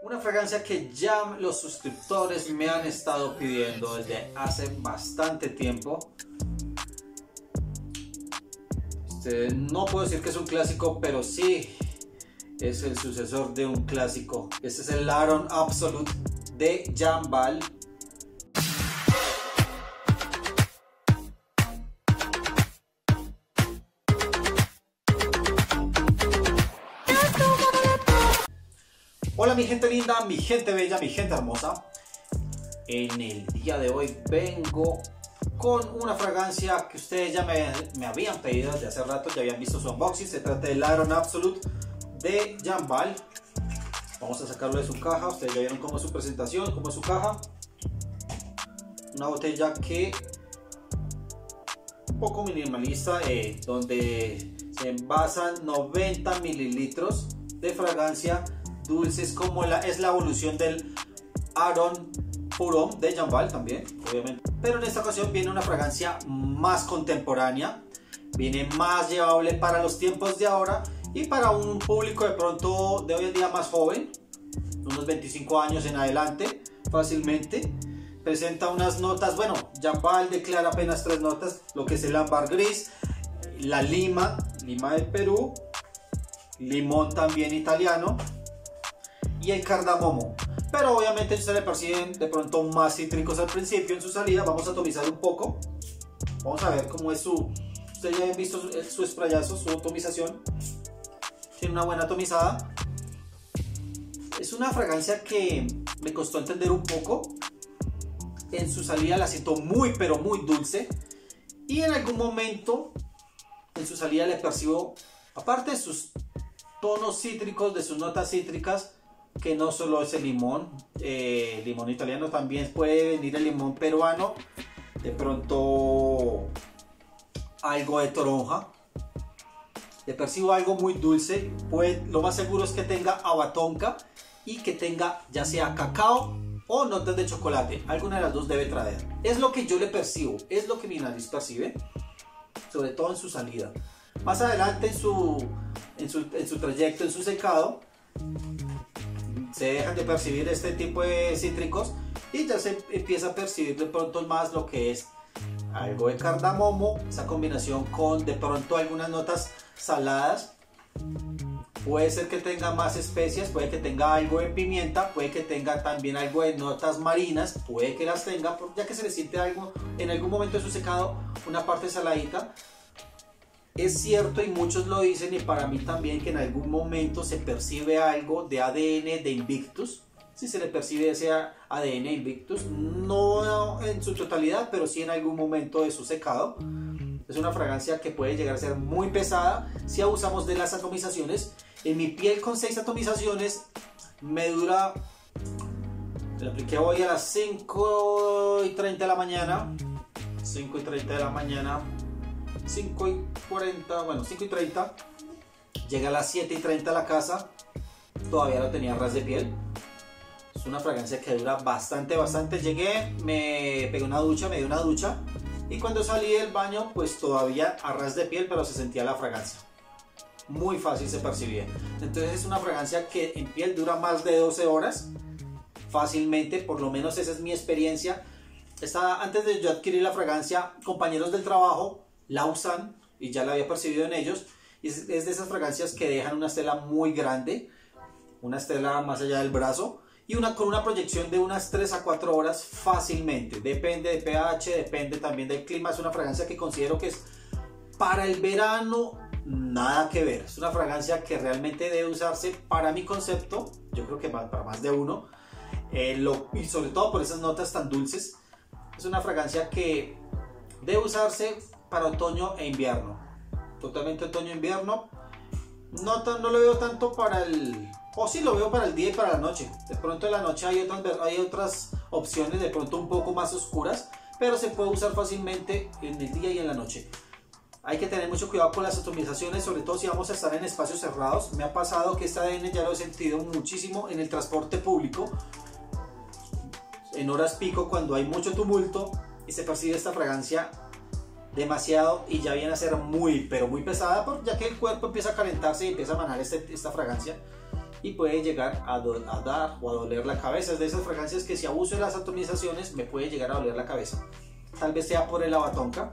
Una fragancia que ya los suscriptores me han estado pidiendo desde hace bastante tiempo. No puedo decir que es un clásico, pero sí es el sucesor de un clásico. Este es el Aron Absolute de Jean Ball. Hola mi gente linda, mi gente bella, mi gente hermosa. En el día de hoy vengo con una fragancia que ustedes ya me habían pedido desde hace rato, ya habían visto su unboxing. Se trata del Aron Absolute de Jean Ball. Vamos a sacarlo de su caja. Ustedes ya vieron cómo es su presentación, cómo es su caja. Una botella que un poco minimalista, donde se envasan 90 mililitros de fragancia dulces, como es la evolución del Aron Pour Homme de Jean Ball también, obviamente. Pero en esta ocasión viene una fragancia más contemporánea, viene más llevable para los tiempos de ahora y para un público de pronto de hoy en día más joven, unos 25 años en adelante fácilmente. Presenta unas notas, bueno, Jean Ball declara apenas 3 notas, lo que es el ámbar gris, la lima de Perú, limón también italiano y el cardamomo. Pero obviamente ustedes le perciben de pronto más cítricos al principio en su salida. Vamos a atomizar un poco. Vamos a ver cómo es su... Ustedes ya han visto su sprayazo, su atomización. Tiene una buena atomizada. Es una fragancia que me costó entender un poco. En su salida la siento muy pero muy dulce. Y en algún momento en su salida le percibo, aparte de sus tonos cítricos, de sus notas cítricas, que no solo es el limón, limón italiano, también puede venir el limón peruano, de pronto algo de toronja. Le percibo algo muy dulce, lo más seguro es que tenga abatonca y que tenga ya sea cacao o notas de chocolate, alguna de las dos debe traer. Es lo que yo le percibo, es lo que mi nariz percibe, sobre todo en su salida. Más adelante en su trayecto, en su secado, se dejan de percibir este tipo de cítricos y ya se empieza a percibir de pronto más lo que es algo de cardamomo, esa combinación con de pronto algunas notas saladas. Puede ser que tenga más especias, puede que tenga algo de pimienta, puede que tenga también algo de notas marinas, puede que las tenga, ya que se le siente algo en algún momento de su secado, una parte saladita. Es cierto, y muchos lo dicen, y para mí también, que en algún momento se percibe algo de ADN de Invictus. Si se le percibe ese ADN Invictus, no en su totalidad, pero sí en algún momento de su secado. Es una fragancia que puede llegar a ser muy pesada si abusamos de las atomizaciones. En mi piel con 6 atomizaciones me dura... Me la apliqué hoy a las 5:30 de la mañana. 5:30 de la mañana. 5:40, bueno, 5:30. Llegué a las 7:30 a la casa. Todavía no tenía ras de piel. Es una fragancia que dura bastante. Llegué, me pegué una ducha, me di una ducha. Y cuando salí del baño, pues todavía a ras de piel, pero se sentía la fragancia. Muy fácil se percibía. Entonces es una fragancia que en piel dura más de 12 horas. Fácilmente, por lo menos esa es mi experiencia. Antes de yo adquirir la fragancia, compañeros del trabajo la usan y ya la había percibido en ellos. Y es de esas fragancias que dejan una estela muy grande, una estela más allá del brazo, y con una proyección de unas 3 a 4 horas fácilmente. Depende de pH, depende también del clima. Es una fragancia que considero que es para el verano, nada que ver. Es una fragancia que realmente debe usarse, para mi concepto, yo creo que para más de uno, y sobre todo por esas notas tan dulces. Es una fragancia que debe usarse para otoño e invierno, totalmente otoño-invierno. No lo veo tanto para sí lo veo para el día y para la noche. De pronto en la noche hay otras opciones, de pronto un poco más oscuras, pero se puede usar fácilmente en el día y en la noche. Hay que tener mucho cuidado con las atomizaciones, sobre todo si vamos a estar en espacios cerrados. Me ha pasado que este ADN ya lo he sentido muchísimo en el transporte público, en horas pico, cuando hay mucho tumulto y se percibe esta fragancia demasiado, y ya viene a ser muy pero muy pesada, ya que el cuerpo empieza a calentarse y empieza a manejar esta fragancia. y puede llegar a dar o a doler la cabeza. Es de esas fragancias que si abuso de las atomizaciones me puede llegar a doler la cabeza. Tal vez sea por el lavatonka.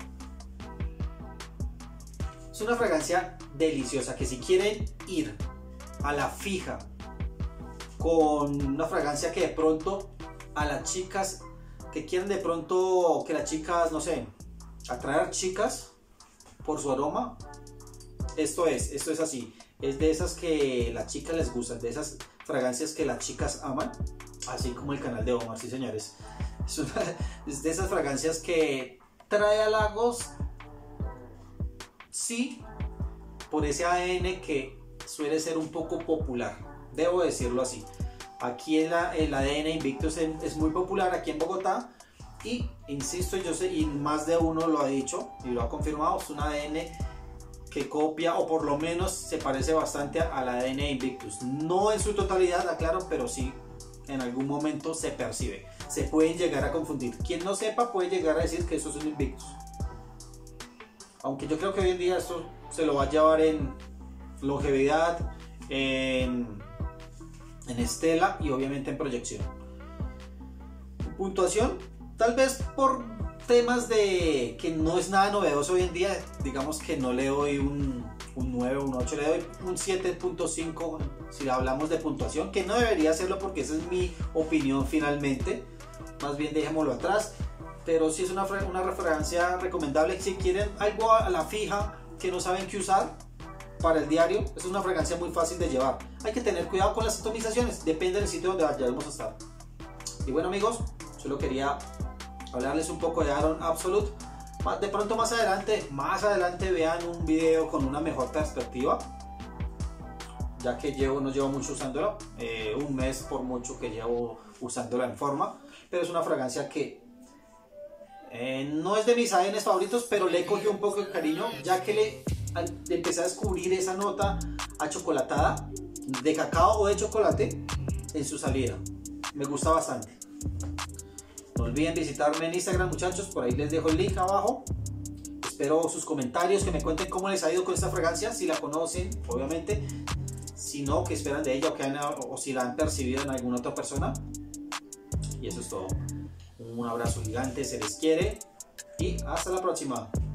Es una fragancia deliciosa que si quieren ir a la fija con una fragancia que de pronto a las chicas que quieren de pronto que las chicas, no sé, atraer chicas por su aroma, esto es así. Es de esas que las chicas les gustan, de esas fragancias que las chicas aman, así como el canal de Omar, sí señores. Es de esas fragancias que trae halagos, sí, por ese ADN que suele ser un poco popular, debo decirlo así. Aquí el ADN Invictus es muy popular aquí en Bogotá y insisto, yo sé, y más de uno lo ha dicho y lo ha confirmado, es un ADN que copia o por lo menos se parece bastante al ADN Invictus. No en su totalidad, aclaro, pero sí en algún momento se percibe. Se pueden llegar a confundir. Quien no sepa puede llegar a decir que eso es un Invictus. Aunque yo creo que hoy en día esto se lo va a llevar en longevidad, en estela y obviamente en proyección. Puntuación, tal vez por temas de que no es nada novedoso hoy en día, digamos que no le doy un 9 o un 8, le doy un 7.5 si hablamos de puntuación, que no debería hacerlo porque esa es mi opinión finalmente, más bien dejémoslo atrás, pero sí es una fragancia recomendable si quieren algo a la fija que no saben qué usar para el diario. Es una fragancia muy fácil de llevar. Hay que tener cuidado con las atomizaciones, depende del sitio donde vayamos a estar. Y bueno amigos, solo quería hablarles un poco de Aron Absolute. De pronto más adelante vean un video con una mejor perspectiva, ya que no llevo mucho usándola, un mes por mucho que llevo usándola en forma, pero es una fragancia que no es de mis ADNs favoritos, pero le cogí un poco de cariño, ya que le empecé a descubrir esa nota achocolatada de cacao o de chocolate en su salida. Me gusta bastante. No olviden visitarme en Instagram, muchachos, por ahí les dejo el link abajo. Espero sus comentarios, que me cuenten cómo les ha ido con esta fragancia, si la conocen, obviamente, si no, qué esperan de ella o si la han percibido en alguna otra persona. Y eso es todo. Un abrazo gigante, se les quiere y hasta la próxima.